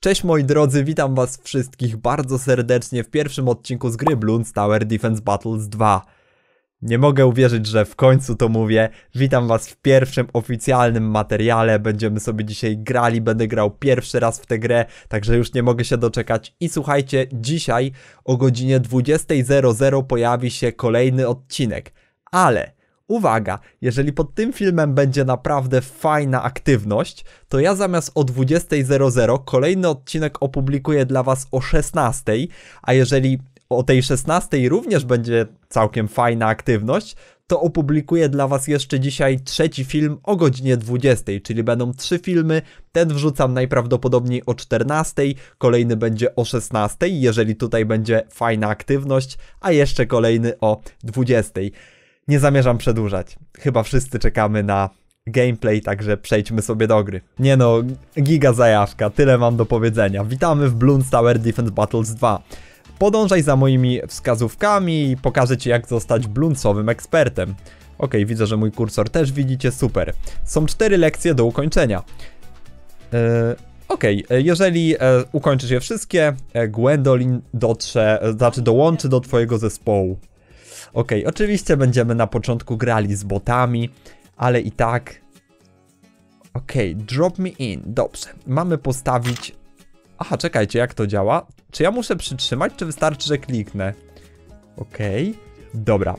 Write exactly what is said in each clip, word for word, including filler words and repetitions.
Cześć moi drodzy, witam was wszystkich bardzo serdecznie w pierwszym odcinku z gry Bloons Tower Defense Battles dwa. Nie mogę uwierzyć, że w końcu to mówię. Witam was w pierwszym oficjalnym materiale. Będziemy sobie dzisiaj grali, będę grał pierwszy raz w tę grę, także już nie mogę się doczekać. I słuchajcie, dzisiaj o godzinie dwudziestej pojawi się kolejny odcinek. Ale uwaga, jeżeli pod tym filmem będzie naprawdę fajna aktywność, to ja zamiast o dwudziestej kolejny odcinek opublikuję dla was o szesnastej, a jeżeli o tej szesnastej również będzie całkiem fajna aktywność, to opublikuję dla was jeszcze dzisiaj trzeci film o godzinie dwudziestej, czyli będą trzy filmy, ten wrzucam najprawdopodobniej o czternastej, kolejny będzie o szesnastej, jeżeli tutaj będzie fajna aktywność, a jeszcze kolejny o dwudziestej. Nie zamierzam przedłużać. Chyba wszyscy czekamy na gameplay, także przejdźmy sobie do gry. Nie no, giga zajawka, tyle mam do powiedzenia. Witamy w Bloons Tower Defense Battles dwa. Podążaj za moimi wskazówkami i pokażę ci, jak zostać bloonsowym ekspertem. Ok, widzę, że mój kursor też widzicie, super. Są cztery lekcje do ukończenia. Yy, ok, jeżeli e, ukończysz je wszystkie, e, Gwendolyn dotrze, e, znaczy dołączy do twojego zespołu. Ok, oczywiście będziemy na początku grali z botami, ale i tak... Ok, drop me in, dobrze. Mamy postawić... Aha, czekajcie, jak to działa? Czy ja muszę przytrzymać, czy wystarczy, że kliknę? Ok, dobra.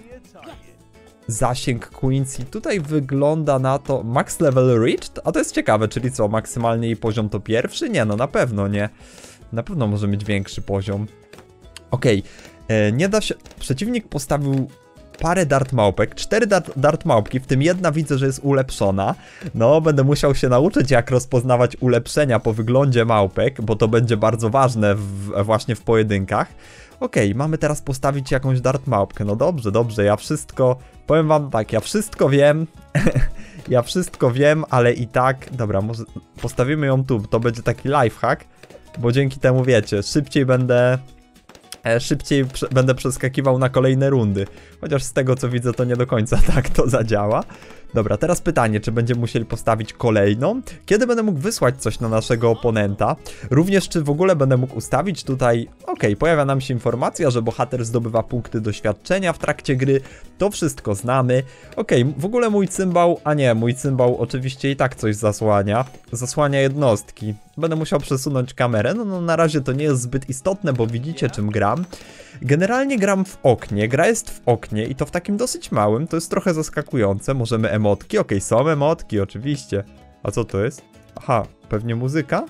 Zasięg Quincy, tutaj wygląda na to... Max level reached? A to jest ciekawe, czyli co, maksymalny jej poziom to pierwszy? Nie, no na pewno nie. Na pewno może mieć większy poziom. Ok. Nie da się... Przeciwnik postawił parę dart małpek, cztery dart, dart małpki, w tym jedna widzę, że jest ulepszona. No, będę musiał się nauczyć, jak rozpoznawać ulepszenia po wyglądzie małpek, bo to będzie bardzo ważne w, właśnie w pojedynkach. Okej, okay, mamy teraz postawić jakąś dart małpkę. No dobrze, dobrze, ja wszystko... Powiem wam tak, ja wszystko wiem. Ja wszystko wiem, ale i tak... Dobra, może postawimy ją tu, to będzie taki lifehack, bo dzięki temu, wiecie, szybciej będę... Szybciej będę przeskakiwał na kolejne rundy. Chociaż z tego co widzę, to nie do końca tak to zadziała. Dobra, teraz pytanie, czy będziemy musieli postawić kolejną? Kiedy będę mógł wysłać coś na naszego oponenta? Również czy w ogóle będę mógł ustawić tutaj... Ok, pojawia nam się informacja, że bohater zdobywa punkty doświadczenia w trakcie gry. To wszystko znamy. Ok, w ogóle mój cymbał... A nie, mój cymbał oczywiście i tak coś zasłania. Zasłania jednostki. Będę musiał przesunąć kamerę. No, no na razie to nie jest zbyt istotne, bo widzicie, czym gram. Generalnie gram w oknie, gra jest w oknie i to w takim dosyć małym, to jest trochę zaskakujące. Możemy emotki, okej, są emotki, oczywiście. A co to jest? Aha, pewnie muzyka?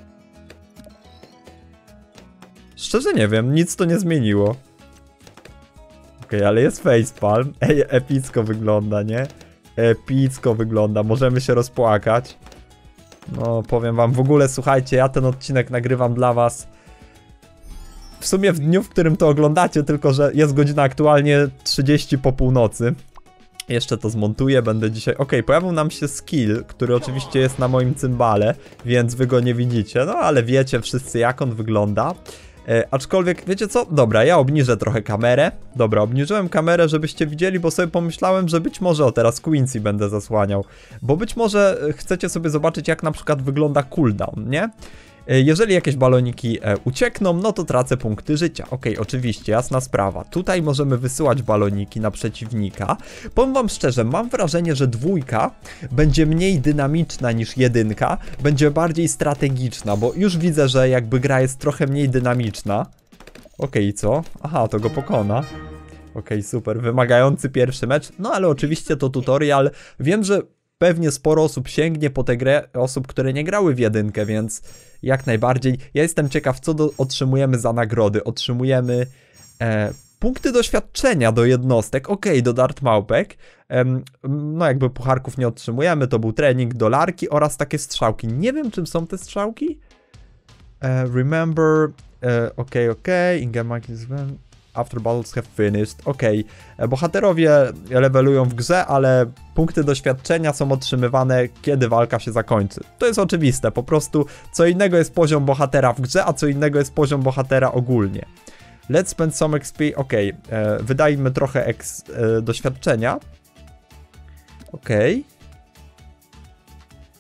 Szczerze nie wiem, nic to nie zmieniło. Okej, ale jest facepalm. Ej, epicko wygląda, nie? Epicko wygląda, możemy się rozpłakać. No, powiem wam, w ogóle słuchajcie, ja ten odcinek nagrywam dla was w sumie w dniu, w którym to oglądacie, tylko że jest godzina aktualnie trzydzieści po północy. Jeszcze to zmontuję, będę dzisiaj... Ok, pojawił nam się skill, który oczywiście jest na moim cymbale, więc wy go nie widzicie, no ale wiecie wszyscy, jak on wygląda. E, aczkolwiek, wiecie co? Dobra, ja obniżę trochę kamerę. Dobra, obniżyłem kamerę, żebyście widzieli, bo sobie pomyślałem, że być może, o teraz Quincy będę zasłaniał, bo być może chcecie sobie zobaczyć, jak na przykład wygląda cooldown, nie? Jeżeli jakieś baloniki e, uciekną, no to tracę punkty życia. Ok, oczywiście, jasna sprawa. Tutaj możemy wysyłać baloniki na przeciwnika. Powiem wam szczerze, mam wrażenie, że dwójka będzie mniej dynamiczna niż jedynka. Będzie bardziej strategiczna, bo już widzę, że jakby gra jest trochę mniej dynamiczna. Ok, co? Aha, to go pokona. Ok, super. Wymagający pierwszy mecz. No ale oczywiście to tutorial. Wiem, że pewnie sporo osób sięgnie po tę grę, osób, które nie grały w jedynkę, więc jak najbardziej. Ja jestem ciekaw, co do, otrzymujemy za nagrody. Otrzymujemy e, punkty doświadczenia do jednostek, ok, do dart małpek. E, no jakby pucharków nie otrzymujemy, to był trening, dolarki oraz takie strzałki. Nie wiem, czym są te strzałki. E, remember, e, ok, ok, in-game after battles have finished. Ok, bohaterowie levelują w grze, ale punkty doświadczenia są otrzymywane, kiedy walka się zakończy. To jest oczywiste, po prostu co innego jest poziom bohatera w grze, a co innego jest poziom bohatera ogólnie. Let's spend some X P. Ok, e, wydajmy trochę ex, e, doświadczenia. Ok.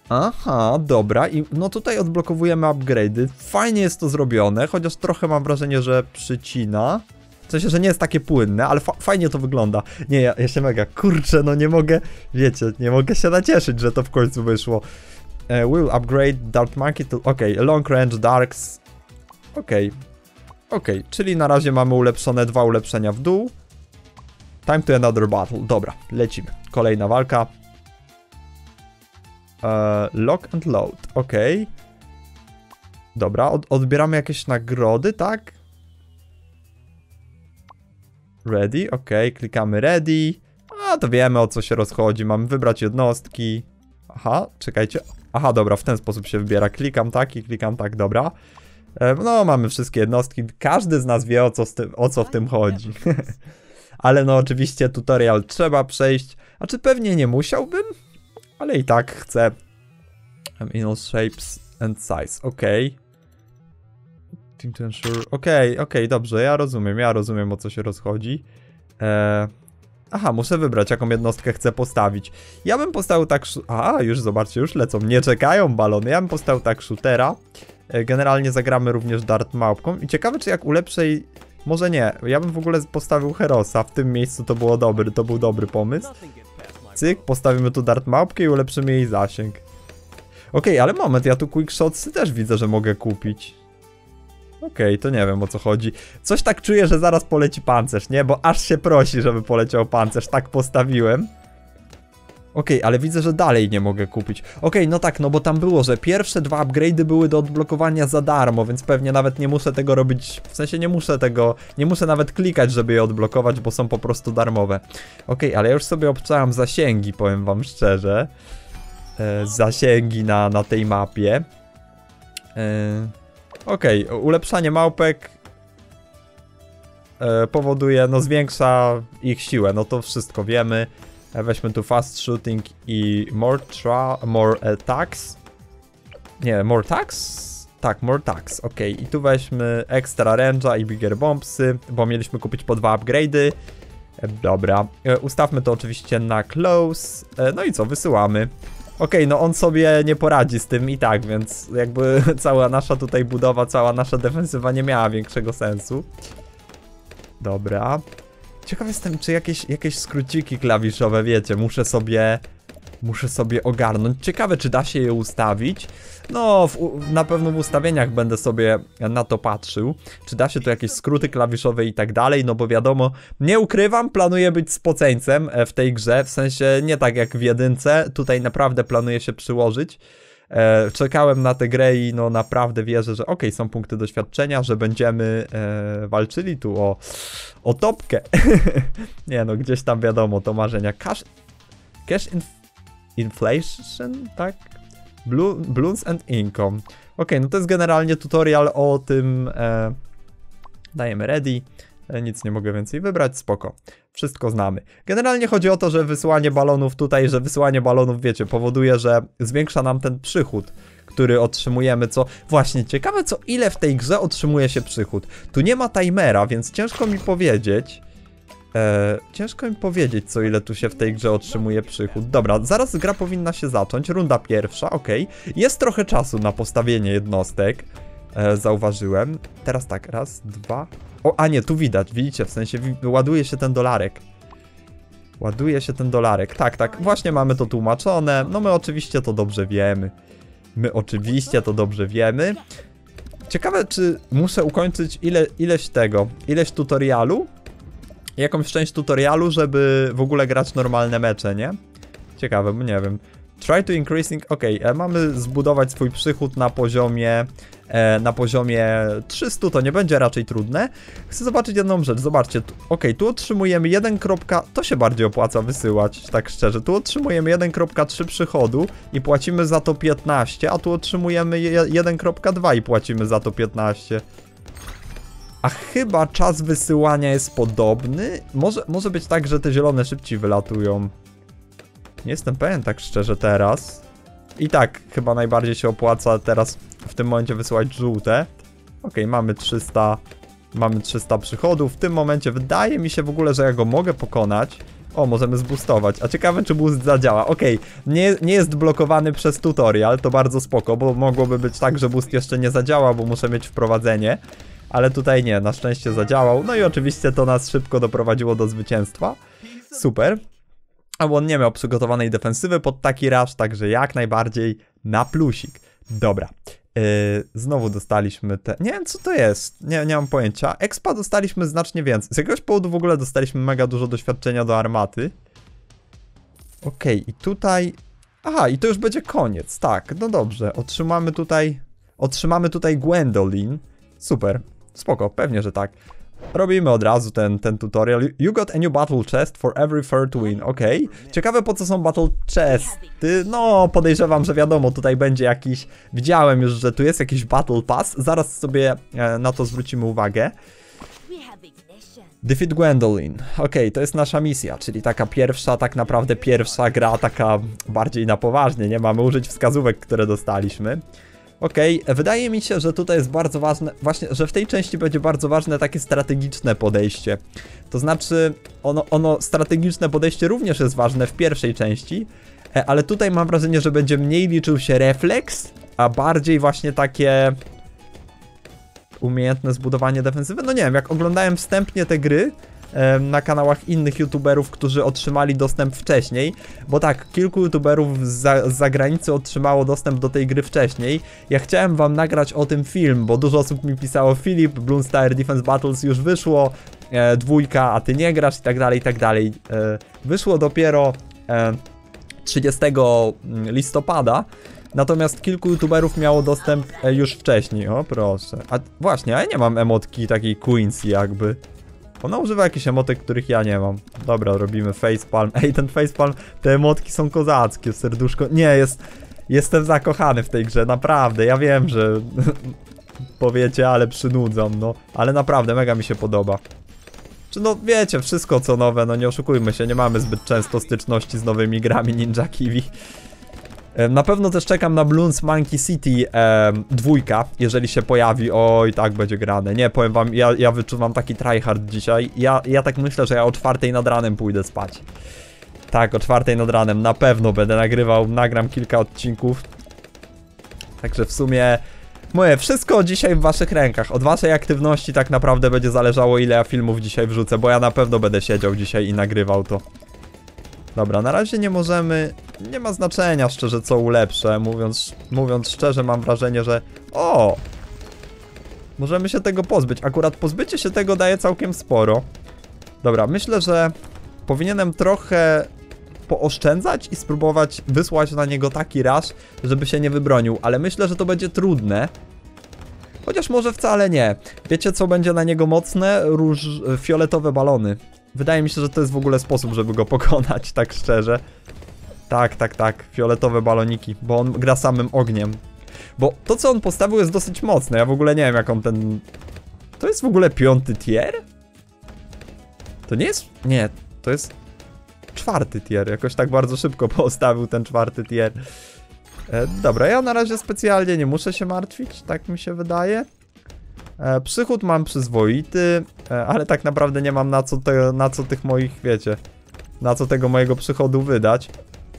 Aha, dobra. I no tutaj odblokowujemy upgrade'y. Fajnie jest to zrobione, chociaż trochę mam wrażenie, że przycina. W sensie, że nie jest takie płynne, ale fa fajnie to wygląda. Nie, ja, ja się mega, kurczę, no nie mogę, wiecie, nie mogę się nacieszyć, że to w końcu wyszło. Uh, will upgrade Dark Monkey to... Okej, okay, long range darks. Okej. Okay. Okej, okay, czyli na razie mamy ulepszone dwa ulepszenia w dół. Time to another battle. Dobra, lecimy. Kolejna walka. Uh, lock and load. Okej. Okay. Dobra, od odbieramy jakieś nagrody, tak? Ready, ok, klikamy ready. A, to wiemy, o co się rozchodzi. Mamy wybrać jednostki. Aha, czekajcie. Aha, dobra, w ten sposób się wybiera. Klikam tak i klikam tak, dobra. E, no, mamy wszystkie jednostki. Każdy z nas wie, o co, z tym, o co w tym chodzi. Ale no, oczywiście tutorial trzeba przejść. A czy pewnie nie musiałbym? Ale i tak chcę. Inner shapes and size, ok. Team to ensure. Okej, okay, okej, okay, dobrze, ja rozumiem, ja rozumiem, o co się rozchodzi. Eee... Aha, muszę wybrać, jaką jednostkę chcę postawić. Ja bym postawił tak... A, już zobaczcie, już lecą, nie czekają balony. Ja bym postawił tak shootera. Eee, generalnie zagramy również dart małpką. I ciekawe, czy jak ulepszę jej... Może nie, ja bym w ogóle postawił Herosa. W tym miejscu to było dobry, to był dobry pomysł. Cyk, postawimy tu dart małpkę i ulepszymy jej zasięg. Okej, okay, ale moment, ja tu quickshotsy też widzę, że mogę kupić. Okej, okay, to nie wiem, o co chodzi. Coś tak czuję, że zaraz poleci pancerz, nie? Bo aż się prosi, żeby poleciał pancerz. Tak postawiłem. Okej, okay, ale widzę, że dalej nie mogę kupić. Okej, okay, no tak, no bo tam było, że pierwsze dwa upgrade'y były do odblokowania za darmo, więc pewnie nawet nie muszę tego robić, w sensie nie muszę tego, nie muszę nawet klikać, żeby je odblokować, bo są po prostu darmowe. Okej, okay, ale ja już sobie obczałem zasięgi, powiem wam szczerze. E, zasięgi na, na tej mapie. E, Okej, okay, ulepszanie małpek e, powoduje, no zwiększa ich siłę, no to wszystko wiemy. E, weźmy tu fast shooting i more, tra more attacks. Nie, more attacks? Tak, more attacks, ok. I tu weźmy extra range'a i bigger bombsy, bo mieliśmy kupić po dwa upgrade'y. E, dobra, e, ustawmy to oczywiście na close, e, no i co, wysyłamy. Okej, okay, no on sobie nie poradzi z tym i tak, więc jakby cała nasza tutaj budowa, cała nasza defensywa nie miała większego sensu. Dobra. Ciekaw jestem, czy jakieś, jakieś skróciki klawiszowe, wiecie, muszę sobie... Muszę sobie ogarnąć. Ciekawe, czy da się je ustawić. No, w, na pewno w ustawieniach będę sobie na to patrzył. Czy da się tu jakieś skróty klawiszowe i tak dalej, no bo wiadomo, nie ukrywam, planuję być spoceńcem w tej grze. W sensie nie tak jak w jedynce, tutaj naprawdę planuję się przyłożyć. E, czekałem na tę grę i no naprawdę wierzę, że okej, okay, są punkty doświadczenia, że będziemy e, walczyli tu o, o topkę. Nie no, gdzieś tam wiadomo, to marzenia. Cash, cash in, inflation, tak? Blue, balloons and income. Ok, no to jest generalnie tutorial o tym. E, dajemy ready. E, nic nie mogę więcej wybrać, spoko. Wszystko znamy. Generalnie chodzi o to, że wysyłanie balonów tutaj, że wysyłanie balonów, wiecie, powoduje, że zwiększa nam ten przychód, który otrzymujemy, co... Właśnie, ciekawe co ile w tej grze otrzymuje się przychód. Tu nie ma timera, więc ciężko mi powiedzieć... E, ciężko mi powiedzieć, co ile tu się w tej grze otrzymuje przychód. Dobra, zaraz gra powinna się zacząć. Runda pierwsza, ok. Jest trochę czasu na postawienie jednostek. E, zauważyłem. Teraz tak, raz, dwa... O, a nie, tu widać, widzicie, w sensie ładuje się ten dolarek. Ładuje się ten dolarek. Tak, tak, właśnie mamy to tłumaczone. No my oczywiście to dobrze wiemy. My oczywiście to dobrze wiemy. Ciekawe, czy muszę ukończyć ile, ileś tego, ileś tutorialu? Jakąś część tutorialu, żeby w ogóle grać normalne mecze, nie? Ciekawe, bo nie wiem. Try to increasing, ok, e, mamy zbudować swój przychód na poziomie e, na poziomie trzysta, to nie będzie raczej trudne. Chcę zobaczyć jedną rzecz, zobaczcie, tu, ok, tu otrzymujemy jeden. To się bardziej opłaca wysyłać, tak szczerze, tu otrzymujemy jeden przecinek trzy przychodu i płacimy za to piętnaście, a tu otrzymujemy jeden przecinek dwa i płacimy za to piętnaście. A chyba czas wysyłania jest podobny? Może, może być tak, że te zielone szybciej wylatują. Nie jestem pewien tak szczerze teraz. I tak chyba najbardziej się opłaca teraz w tym momencie wysyłać żółte. Ok, mamy trzysta. Mamy trzysta przychodów. W tym momencie wydaje mi się w ogóle, że ja go mogę pokonać. O, możemy zboostować. A ciekawe, czy boost zadziała. Okej, okay. nie, nie jest blokowany przez tutorial, to bardzo spoko, bo mogłoby być tak, że boost jeszcze nie zadziała, bo muszę mieć wprowadzenie. Ale tutaj nie, na szczęście zadziałał. No i oczywiście to nas szybko doprowadziło do zwycięstwa. Super. A on nie miał przygotowanej defensywy pod taki rush, także jak najbardziej na plusik. Dobra. Yy, znowu dostaliśmy te... Nie wiem, co to jest. Nie, nie mam pojęcia. Expa dostaliśmy znacznie więcej. Z jakiegoś powodu w ogóle dostaliśmy mega dużo doświadczenia do armaty. Okej, okay, i tutaj... Aha, i to już będzie koniec. Tak, no dobrze. Otrzymamy tutaj... Otrzymamy tutaj Gwendolyn. Super. Spoko, pewnie, że tak. Robimy od razu ten, ten tutorial. You got a new battle chest for every third win. Okej. Okay. Ciekawe, po co są battle chesty. No, podejrzewam, że wiadomo, tutaj będzie jakiś... Widziałem już, że tu jest jakiś battle pass. Zaraz sobie e, na to zwrócimy uwagę. Defeat Gwendolyn. Okej, okay, to jest nasza misja, czyli taka pierwsza, tak naprawdę pierwsza gra, taka bardziej na poważnie, nie? Mamy użyć wskazówek, które dostaliśmy. Okej, okay. Wydaje mi się, że tutaj jest bardzo ważne, właśnie, że w tej części będzie bardzo ważne takie strategiczne podejście. To znaczy, ono, ono strategiczne podejście również jest ważne w pierwszej części, ale tutaj mam wrażenie, że będzie mniej liczył się refleks, a bardziej właśnie takie umiejętne zbudowanie defensywy. No nie wiem, jak oglądałem wstępnie te gry na kanałach innych youtuberów, którzy otrzymali dostęp wcześniej, bo tak, kilku youtuberów z, za, z zagranicy otrzymało dostęp do tej gry wcześniej. Ja chciałem wam nagrać o tym film, bo dużo osób mi pisało: Filip, Bloons Tower Defense Battles już wyszło, e, dwójka, a ty nie grasz i tak dalej, i tak dalej. E, wyszło dopiero e, trzydziestego listopada, natomiast kilku youtuberów miało dostęp e, już wcześniej. O proszę. A właśnie, ja nie mam emotki takiej Quincy jakby. Ona używa jakichś emotek, których ja nie mam. Dobra, robimy facepalm. Ej, ten facepalm, te emotki są kozackie, serduszko. Nie, jest... Jestem zakochany w tej grze, naprawdę. Ja wiem, że... powiecie, ale przynudzam, no. Ale naprawdę, mega mi się podoba. Czy no, wiecie, wszystko co nowe, no nie oszukujmy się, nie mamy zbyt często styczności z nowymi grami Ninja Kiwi. Na pewno też czekam na Bloons Monkey City e, dwójka, jeżeli się pojawi. Oj, tak będzie grane. Nie, powiem wam, ja, ja wyczuwam taki tryhard dzisiaj. Ja, ja tak myślę, że ja o czwartej nad ranem pójdę spać. Tak, o czwartej nad ranem na pewno będę nagrywał, nagram kilka odcinków. Także w sumie... Moje wszystko dzisiaj w waszych rękach. Od waszej aktywności tak naprawdę będzie zależało, ile ja filmów dzisiaj wrzucę, bo ja na pewno będę siedział dzisiaj i nagrywał to. Dobra, na razie nie możemy... Nie ma znaczenia szczerze, co ulepszę. Mówiąc, mówiąc szczerze, mam wrażenie, że... O! Możemy się tego pozbyć. Akurat pozbycie się tego daje całkiem sporo. Dobra, myślę, że powinienem trochę pooszczędzać i spróbować wysłać na niego taki rush, żeby się nie wybronił. Ale myślę, że to będzie trudne. Chociaż może wcale nie. Wiecie, co będzie na niego mocne? Róż... fioletowe balony. Wydaje mi się, że to jest w ogóle sposób, żeby go pokonać, tak szczerze. Tak, tak, tak, fioletowe baloniki, bo on gra samym ogniem. Bo to, co on postawił, jest dosyć mocne. Ja w ogóle nie wiem, jak on ten... To jest w ogóle piąty tier? To nie jest... Nie, to jest czwarty tier. Jakoś tak bardzo szybko postawił ten czwarty tier. E, dobra, ja na razie specjalnie nie muszę się martwić, tak mi się wydaje. E, przychód mam przyzwoity, e, ale tak naprawdę nie mam na co, te, na co tych moich, wiecie, na co tego mojego przychodu wydać.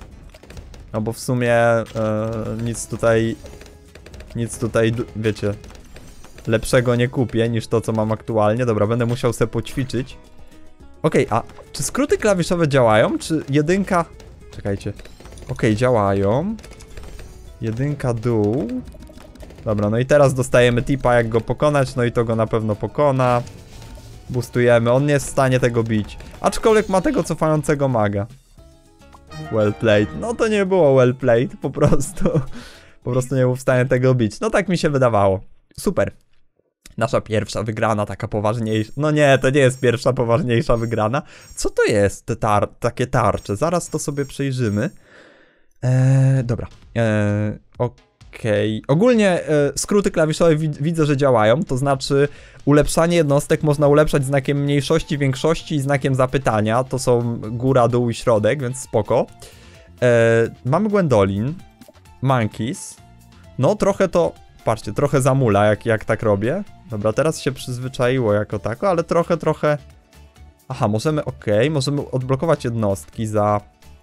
No bo w sumie e, nic tutaj, nic tutaj, wiecie, lepszego nie kupię niż to, co mam aktualnie. Dobra, będę musiał sobie poćwiczyć. Okej, okay, a czy skróty klawiszowe działają? Czy jedynka... Czekajcie. Okej, okay, działają. Jedynka dół. Dobra, no i teraz dostajemy tipa, jak go pokonać, no i to go na pewno pokona. Boostujemy, on nie jest w stanie tego bić. Aczkolwiek ma tego cofającego maga. Well played. No to nie było well played, po prostu. Po prostu nie był w stanie tego bić. No tak mi się wydawało. Super. Nasza pierwsza wygrana, taka poważniejsza. No nie, to nie jest pierwsza poważniejsza wygrana. Co to jest, te tar takie tarcze? Zaraz to sobie przejrzymy. Eee, dobra. Eee, Okej. Okay. Ogólnie e, skróty klawiszowe wi widzę, że działają. To znaczy ulepszanie jednostek można ulepszać znakiem mniejszości, większości i znakiem zapytania. To są góra, dół i środek, więc spoko. E, mamy Gwendolyn. Monkeys. No trochę to... Patrzcie, trochę zamula, jak, jak tak robię. Dobra, teraz się przyzwyczaiło jako tako, ale trochę, trochę... Aha, możemy, okej, okay, możemy odblokować jednostki za...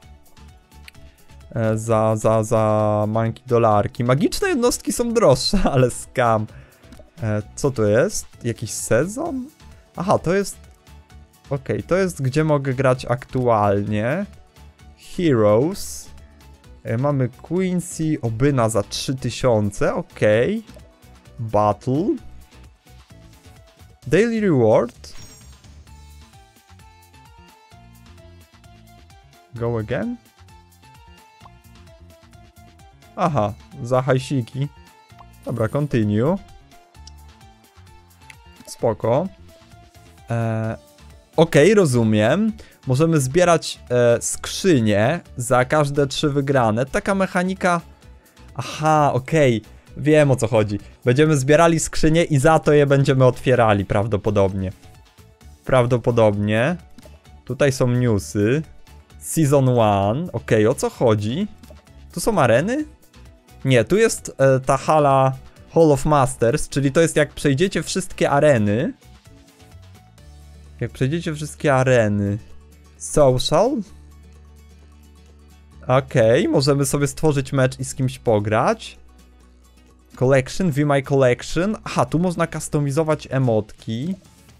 Za, za, za manki dolarki. Magiczne jednostki są droższe, ale scam. E, co to jest? Jakiś sezon? Aha, to jest... Okej, okay, to jest gdzie mogę grać aktualnie. Heroes. E, mamy Quincy, Obyna za trzy tysiące, okej. Okay. Battle. Daily Reward. Go again? Aha, za hajsiki. Dobra, continue. Spoko. Eee, Okej, okay, rozumiem. Możemy zbierać e, skrzynie za każde trzy wygrane. Taka mechanika... Aha, okej. Okay. Wiem, o co chodzi. Będziemy zbierali skrzynie i za to je będziemy otwierali prawdopodobnie. Prawdopodobnie. Tutaj są newsy. Season jeden. Okej, okay, o co chodzi? Tu są areny? Nie, tu jest e, ta hala Hall of Masters, czyli to jest jak przejdziecie wszystkie areny. Jak przejdziecie wszystkie areny. Social. Okej, okay, możemy sobie stworzyć mecz i z kimś pograć. Collection, view my collection. Aha, tu można kustomizować emotki.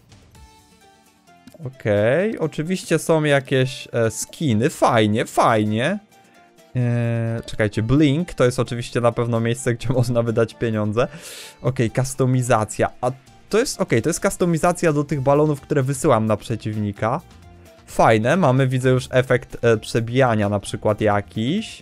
Okej, okay, oczywiście są jakieś e, skiny. Fajnie, fajnie. Eee, czekajcie, Blink to jest oczywiście na pewno miejsce, gdzie można wydać pieniądze. Okej, okay, kustomizacja. A to jest, okej, okay, to jest kustomizacja do tych balonów, które wysyłam na przeciwnika. Fajne, mamy, widzę już efekt e, przebijania na przykład jakiś.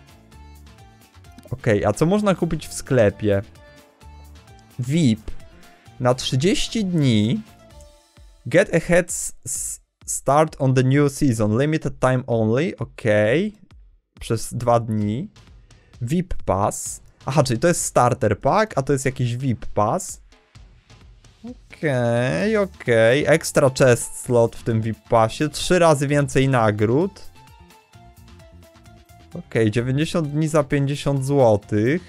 Okej, okay, a co można kupić w sklepie? V I P na trzydzieści dni. Get a head start on the new season. Limited time only. Okej. Okay. Przez dwa dni. V I P Pass. Aha, czyli to jest starter pack, a to jest jakiś V I P Pass. Okej, okay, okej. Okay. Extra chest slot w tym V I P Passie. Trzy razy więcej nagród. Okej, okay, dziewięćdziesiąt dni za pięćdziesiąt złotych.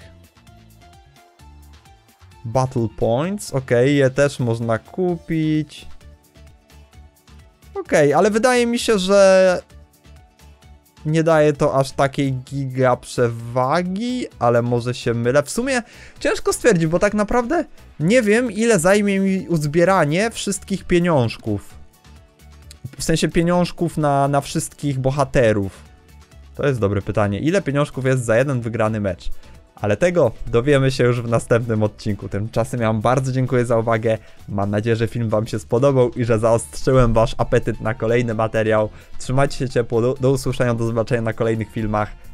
Battle Points. Okej, okay, je też można kupić. Okej, okay, ale wydaje mi się, że nie daje to aż takiej giga przewagi, ale może się mylę. W sumie ciężko stwierdzić, bo tak naprawdę nie wiem, ile zajmie mi uzbieranie wszystkich pieniążków. W sensie pieniążków na, na wszystkich bohaterów. To jest dobre pytanie. Ile pieniążków jest za jeden wygrany mecz? Ale tego dowiemy się już w następnym odcinku. Tymczasem ja wam bardzo dziękuję za uwagę. Mam nadzieję, że film wam się spodobał i że zaostrzyłem wasz apetyt na kolejny materiał. Trzymajcie się ciepło, do, do usłyszenia, do zobaczenia na kolejnych filmach.